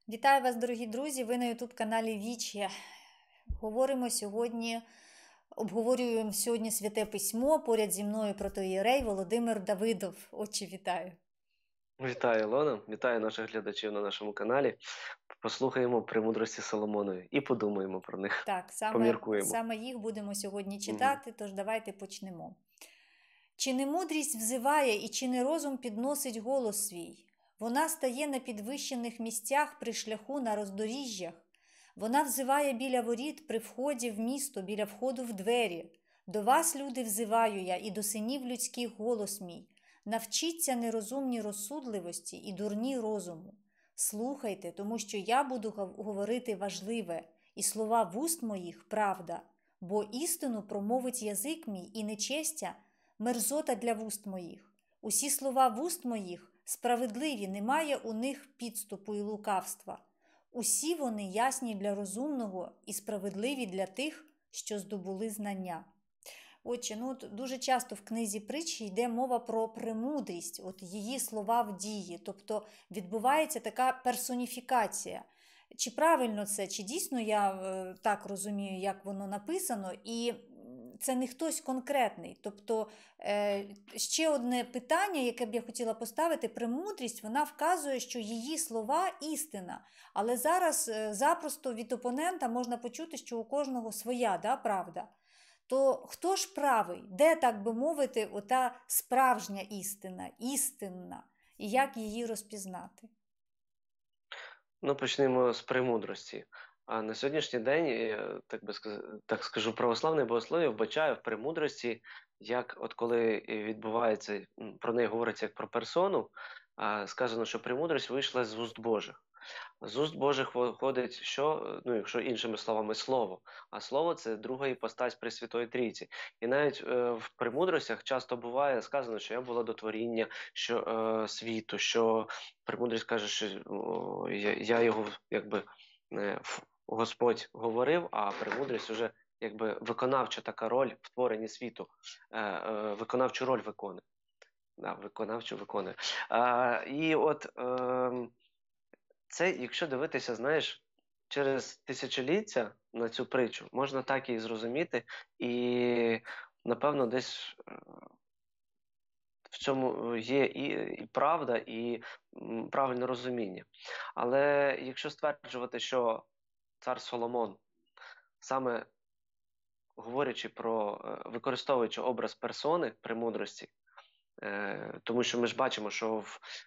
Вітаю вас, дорогі друзі! Ви на YouTube-каналі Віче. Обговорюємо сьогодні Святе Письмо. Поряд зі мною протоієрей Володимир Давидов. Отче, вітаю! Вітаю, Ілона. Вітаю наших глядачів на нашому каналі. Послухаємо премудрості Соломонові і подумаємо про них. Так, поміркуємо. Саме їх будемо сьогодні читати, тож давайте почнемо. Чи не мудрість взиває і чи не розум підносить голос свій? Вона стає на підвищених місцях при шляху на роздоріжжях. Вона взиває біля воріт при вході в місто, біля входу в двері. До вас, люди, взиваю я, і до синів людських голос мій. Навчіться нерозумні розсудливості і дурні розуму. Слухайте, тому що я буду говорити важливе, і слова вуст моїх – правда. Бо істину промовить язик мій, і нечестя – мерзота для вуст моїх. Усі слова вуст моїх справедливі, немає у них підступу і лукавства. Усі вони ясні для розумного і справедливі для тих, що здобули знання. Отже, дуже часто в книзі притчі йде мова про премудрість, її слова в дії, тобто відбувається така персоніфікація. Чи правильно це, чи дійсно я так розумію, як воно написано, і це не хтось конкретний. Тобто ще одне питання, яке б я хотіла поставити, премудрість, вона вказує, що її слова – істина. Але зараз запросто від опонента можна почути, що у кожного своя правда. То хто ж правий? Де, так би мовити, ота справжня істина, істинна? І як її розпізнати? Почнемо з премудрості. А на сьогоднішній день, так скажу, православне богослов'я вбачає в премудрості, як от коли відбувається, про неї говориться як про персону, сказано, що премудрість вийшла з уст Божих. З уст Божих виходить, що, якщо іншими словами, слово. А слово – це друга іпостась Пресвятої Трійці. І навіть в премудростях часто буває сказано, що я була до творіння світу, що премудрість каже, що я його, Господь говорив, а премудрість вже, виконавча така роль в творенні світу, виконавчу роль виконує. Виконавчу виконує. І от це, якщо дивитися, через тисячоліття на цю притчу, можна так її зрозуміти, і, напевно, десь в цьому є і правда, і правильне розуміння. Але якщо стверджувати, що цар Соломон, саме використовуючи образ персони премудрості, тому що ми ж бачимо, що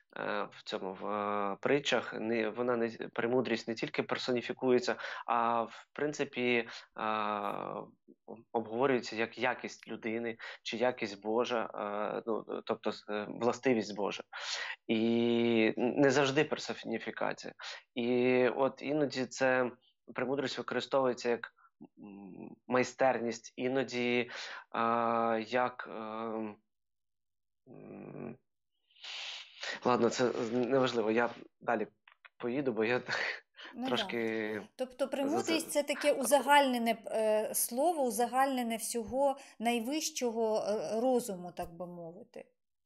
в притчах премудрість не тільки персоніфікується, а в принципі обговорюється як якість людини чи якість Божа, тобто властивість Божа. І не завжди персоніфікація. І от іноді це премудрість використовується як майстерність, іноді як... Ладно, це неважливо, я далі поїду, бо я трошки... Тобто премудрість – це таке узагальнене слово, узагальнене всього найвищого розуму, так би мовити.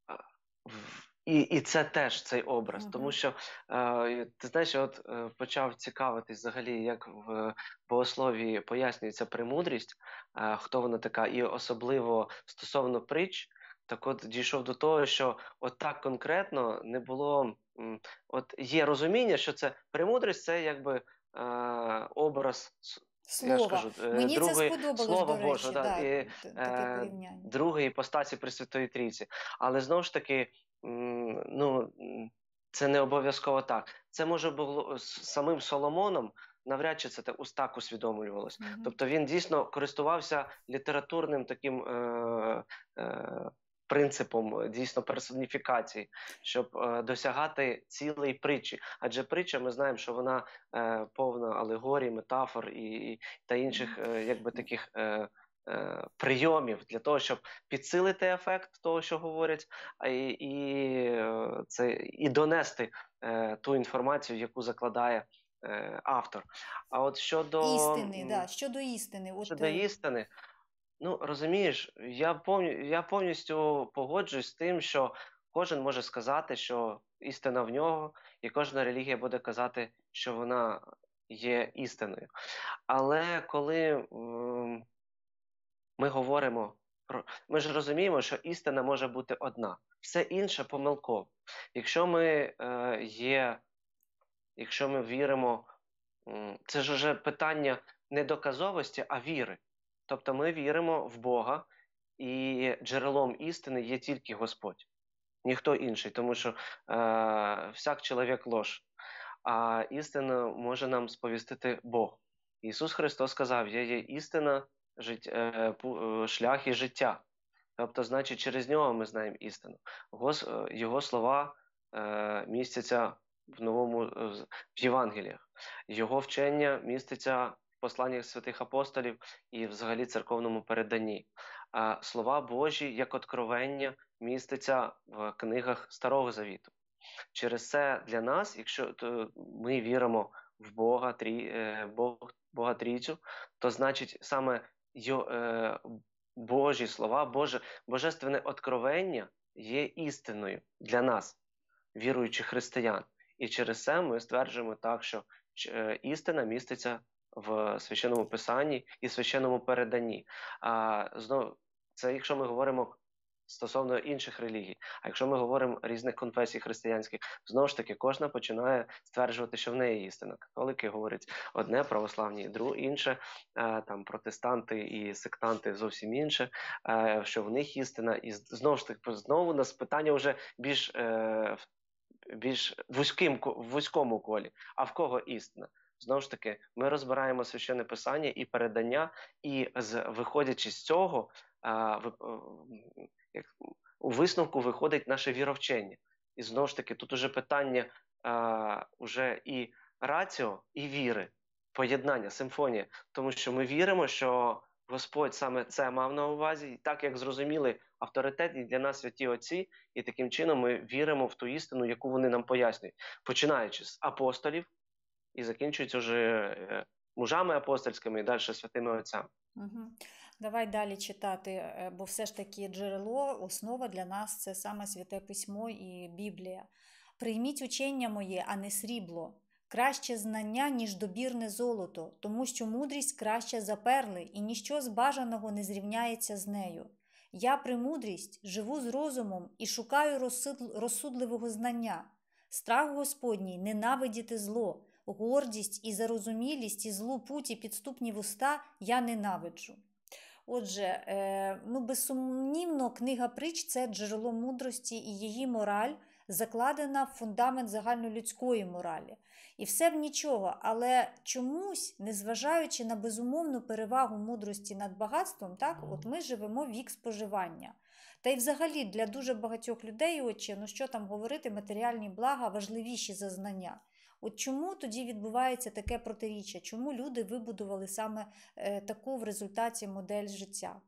І це теж цей образ, тому що, ти знаєш, я почав цікавитись взагалі, як в богословії пояснюється премудрість, хто вона така, і особливо стосовно притч. Так от дійшов до того, що от так конкретно не було, є розуміння, що це премудрість, це образ слова. Мені це сподобалось, Слова до речі, таке порівняння. Другої іпостасі Пресвятої Трійці. Але знову ж таки, це не обов'язково так. Це може було з самим Соломоном, навряд чи це так усвідомлювалось. Тобто він дійсно користувався літературним таким принципом дійсно персоніфікації, щоб досягати цілої притчі. Адже притча, ми знаємо, що вона повна алегорій, метафор та інших таких прийомів для того, щоб підсилити ефект того, що говорять, і донести ту інформацію, яку закладає автор. А от щодо істини, щодо істини. Розумієш, я повністю погоджуюсь з тим, що кожен може сказати, що істина в нього, і кожна релігія буде казати, що вона є істиною. Але коли ми говоримо про... Ми ж розуміємо, що істина може бути одна. Все інше помилково. Якщо ми якщо ми віримо, це ж вже питання не доказовості, а віри. Тобто ми віримо в Бога, і джерелом істини є тільки Господь, ніхто інший, тому що всяк чоловік ложь, а істину може нам сповістити Бог. Ісус Христос сказав: «Я є істина, шлях і життя». Тобто, значить, через нього ми знаємо істину. Його слова містяться в Євангеліях. Його вчення міститься в посланнях святих апостолів і взагалі церковному переданні. А слова Божі, як откровення, містяться в книгах Старого Завіту. Через це для нас, якщо ми віримо в Бога Трійцю, то значить саме Божі слова, божественне откровення є істиною для нас, віруючих християн. І через це ми стверджуємо так, що істина міститься в Священному Писанні і Священному переданні. Знову, це якщо ми говоримо стосовно інших релігій. А якщо ми говоримо різних конфесій християнських, знову ж таки, кожна починає стверджувати, що в неї істина. Католики говорять одне, православні інше, там протестанти і сектанти зовсім інше, що в них істина. І знову ж таки, знову у нас питання вже більш вузькому колі. А в кого істина? Знову ж таки, ми розбираємо Священне Писання і передання, і виходячи з цього, у висновку виходить наше віровчення. І знову ж таки, тут уже питання уже і раціо, і віри, поєднання, симфонія. Тому що ми віримо, що Господь саме це мав на увазі, і так як зрозуміли авторитетні для нас святі отці, і таким чином ми віримо в ту істину, яку вони нам пояснюють, починаючи з апостолів і закінчуючи вже мужами апостольськими і далі святими отцями. Угу. Давай далі читати, бо все ж таки джерело, основа для нас – це саме Святе Письмо і Біблія. «Прийміть учення моє, а не срібло, краще знання, ніж добірне золото, тому що мудрість краще за перли, і ніщо з бажаного не зрівняється з нею. Я премудрість живу з розумом і шукаю розсудливого знання. Страх Господній ненавидіти зло, гордість і зарозумілість і злу путь і підступні вуста я ненавиджу». Отже, безсумнівно, книга Притч – це джерело мудрості, і її мораль закладена в фундамент загальнолюдської моралі. І все б нічого, але чомусь, незважаючи на безумовну перевагу мудрості над багатством, от ми живемо вік споживання. Та й взагалі для дуже багатьох людей, отче, що там говорити, матеріальні блага важливіші за знання. От чому тоді відбувається таке протиріччя? Чому люди вибудували саме таку в результаті модель життя?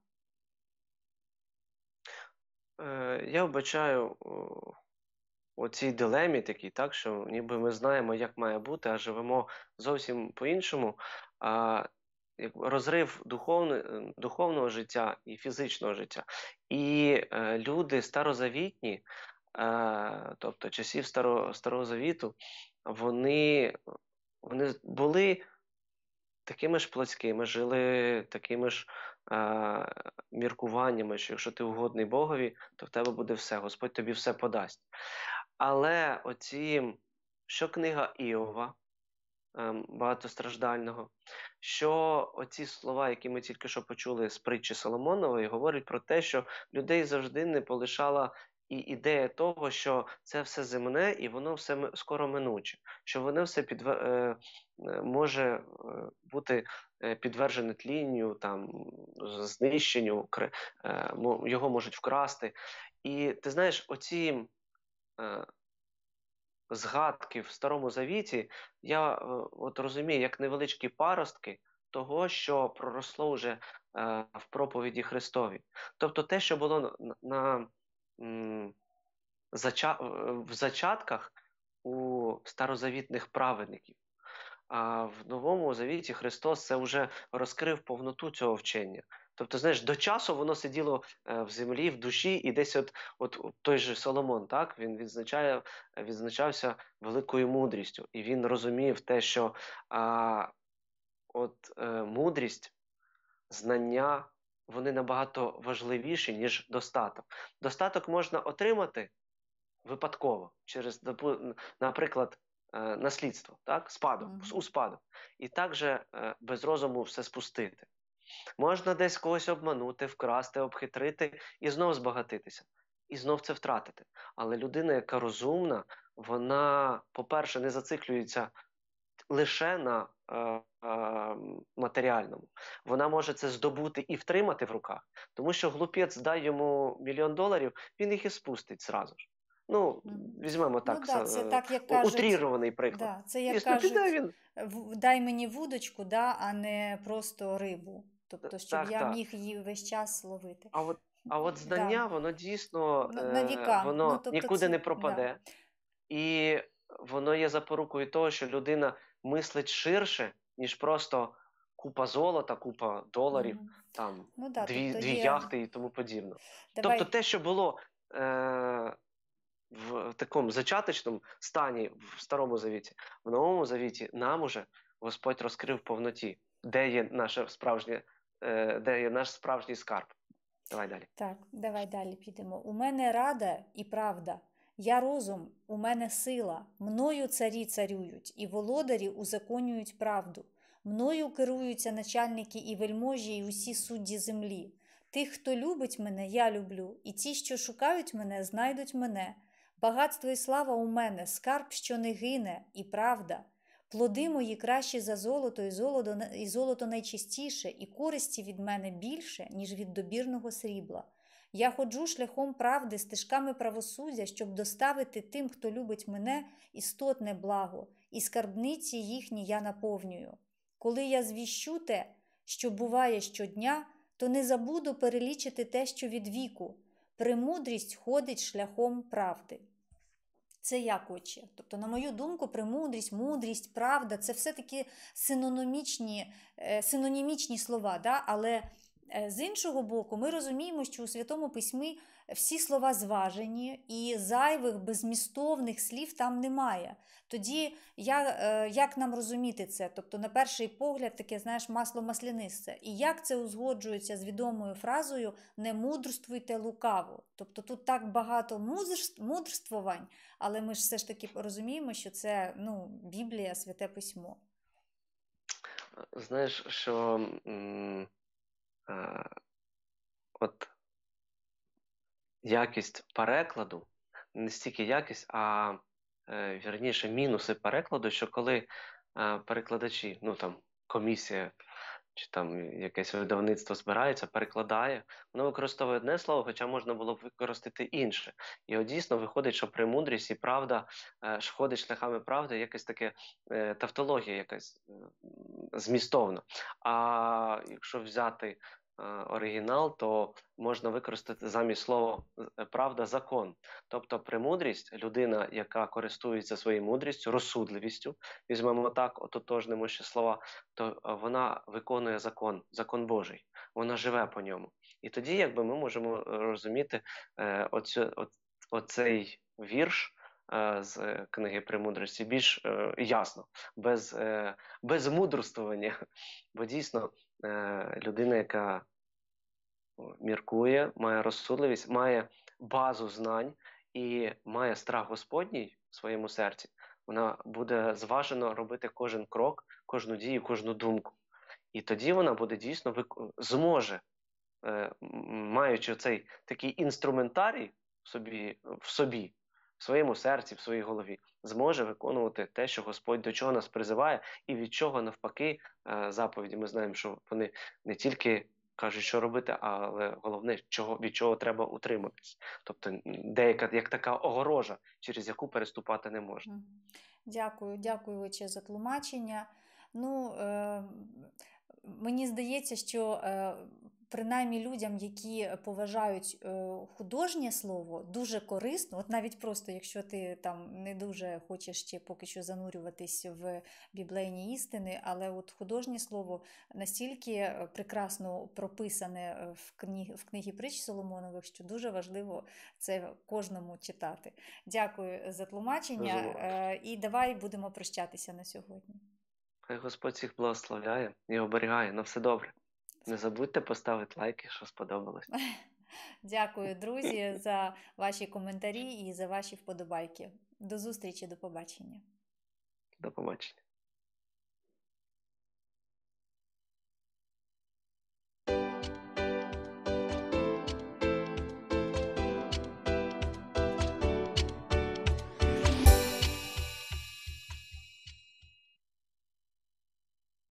Я вбачаю у цій дилемі такій, так, що ніби ми знаємо, як має бути, а живемо зовсім по-іншому. Розрив духовного життя і фізичного життя. І люди старозавітні, тобто часів Старого Завіту, вони були такими ж плотськими, жили такими ж міркуваннями, що якщо ти угодний Богові, то в тебе буде все, Господь тобі все подасть. Але що книга Іова, багатостраждального, що оці слова, які ми тільки що почули з притчі Соломонової, говорять про те, що людей завжди не полишала і ідея того, що це все земне і воно все скоро минуче, що воно все може бути підтверджене тлінню, знищенню, його можуть вкрасти. І ти знаєш, оці згадки в Старому Завіті, я розумію, як невеличкі паростки того, що проросло вже в проповіді Христовій. Тобто те, що було в зачатках у старозавітних праведників. А в Новому Завіті Христос це вже розкрив повноту цього вчення. Тобто, знаєш, до часу воно сиділо в землі, в душі, і десь от той же Соломон, так, він відзначався великою мудрістю, і він розумів те, що мудрість, знання, вони набагато важливіші, ніж достаток. Достаток можна отримати випадково, через, наприклад, наслідство, так? У спадок. І також без розуму все спустити. Можна десь когось обманути, вкрасти, обхитрити і знов збагатитися. І знов це втратити. Але людина, яка розумна, вона, по-перше, не зациклюється лише на матеріальному. Вона може це здобути і втримати в руках, тому що глупець, дай йому $1 мільйон, він їх і спустить зразу ж. Ну, візьмемо так, це так, як кажуть, утрірований приклад. Да, це як кажуть, дай мені вудочку, да, а не просто рибу. Тобто, щоб я міг її весь час ловити. А от знання, воно дійсно на віка. воно нікуди не пропаде. Да. І воно є запорукою того, що людина мислить ширше, ніж просто купа золота, купа доларів, там, дві яхти і тому подібне. Тобто те, що було в такому зачаточному стані в Старому Завіті, в Новому Завіті нам уже Господь розкрив в повноті, де є наш справжній скарб. Давай далі. Так, давай далі підемо. У мене рада і правда. Я розум, у мене сила, мною царі царюють, і володарі узаконюють правду. Мною керуються начальники і вельможі, і усі судді землі. Тих, хто любить мене, я люблю, і ті, що шукають мене, знайдуть мене. Багатство і слава у мене, скарб, що не гине, і правда. Плоди мої кращі за золото, і золото найчистіше, і користі від мене більше, ніж від добірного срібла. Я ходжу шляхом правди, стежками правосуддя, щоб доставити тим, хто любить мене, істотне благо, і скарбниці їхні я наповнюю. Коли я звіщу те, що буває щодня, то не забуду перелічити те, що від віку. Премудрість ходить шляхом правди. Це як, отче? Тобто, на мою думку, премудрість, мудрість, правда – це все-таки синонімічні слова, да? Але з іншого боку, ми розуміємо, що у Святому Письмі всі слова зважені і зайвих, беззмістовних слів там немає. Тоді як нам розуміти це? Тобто, на перший погляд, таке, знаєш, масло маслянисте. І як це узгоджується з відомою фразою «не мудрствуйте лукаво». Тобто, тут так багато мудрствувань, але ми ж все ж таки розуміємо, що це Біблія, Святе Письмо. Знаєш, що от якість перекладу, не стільки якість, а вірніше мінуси перекладу, що коли перекладачі, комісія чи там якесь видавництво збирається, перекладає, воно використовує одне слово, хоча можна було б використати інше. І от дійсно виходить, що премудрість і правда ходить шляхами правди, якась таке тавтологія якась змістовна. А якщо взяти оригінал, то можна використати замість слова правда закон. Тобто премудрість, людина, яка користується своєю мудрістю, розсудливістю, візьмемо так, ототожнимо ще слова, то вона виконує закон Божий, вона живе по ньому. І тоді якби ми можемо розуміти оцей вірш з книги «Премудрості» більш ясно, без мудрствування. Бо дійсно людина, яка міркує, має розсудливість, має базу знань і має страх Господній в своєму серці, вона буде зважено робити кожен крок, кожну дію, кожну думку. І тоді вона буде дійсно зможе, маючи цей такий інструментарій в собі, в своєму серці, в своїй голові, зможе виконувати те, що Господь до чого нас призиває, і від чого навпаки заповіді. Ми знаємо, що вони не тільки кажуть, що робити, але головне, від чого треба утриматись. Тобто деяка як така огорожа, через яку переступати не можна. Дякую, отче, за тлумачення. Мені здається, що принаймні людям, які поважають художнє слово, дуже корисно. От навіть просто, якщо ти там не дуже хочеш ще поки що занурюватись в біблейні істини, але от художнє слово настільки прекрасно прописане в книгі притч Соломонових, що дуже важливо це кожному читати. Дякую за тлумачення і давай будемо прощатися на сьогодні. Хай Господь всіх благословляє і оберігає. На все добре. Не забудьте поставити лайк, якщо сподобалось. Дякую, друзі, за ваші коментарі і за ваші вподобайки. До зустрічі, до побачення. До побачення.